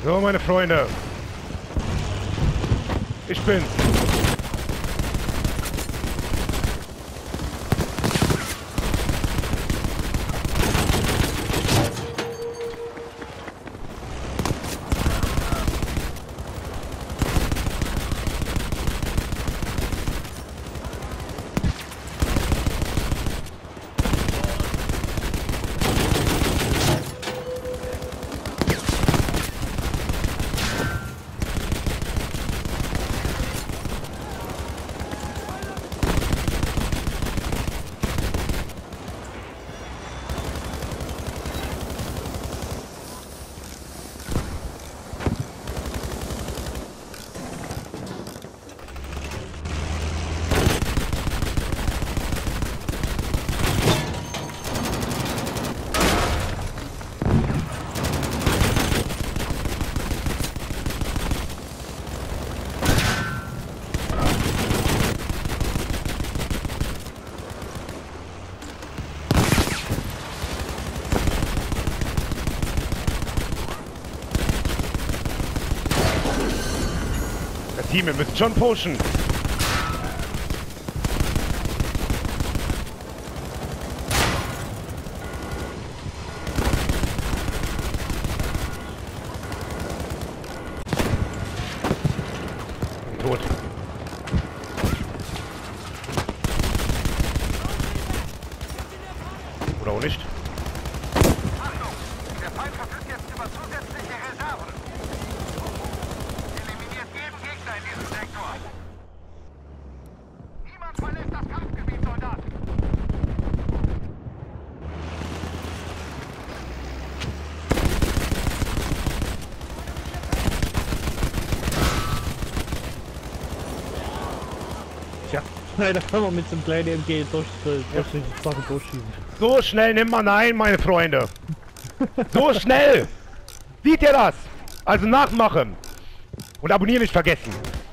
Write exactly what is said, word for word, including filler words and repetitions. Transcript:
So, meine Freunde. Ich bin's. Team, ihr müsst schon pushen. Tot. Oder auch nicht? Achtung! Der Feind verfügt jetzt über zusätzliche Reserven. Eliminiert jeden Gegner in diesem Sektor. Niemand verlässt das Kampfgebiet, Soldat. Tja, da kann man mit so einem kleinen M G durch, durch die Sache durchschießen. So schnell nimmt man ein, meine Freunde. So schnell. Seht ihr das? Also nachmachen. Und abonnieren nicht vergessen.